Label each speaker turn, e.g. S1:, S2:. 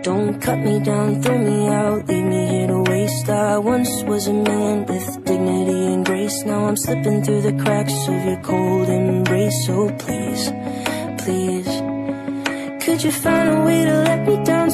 S1: Don't cut me down, throw me out, leave me here to waste. I once was a man with dignity and grace. Now I'm slipping through the cracks of your cold embrace. So please, please, could you find a way to let me down?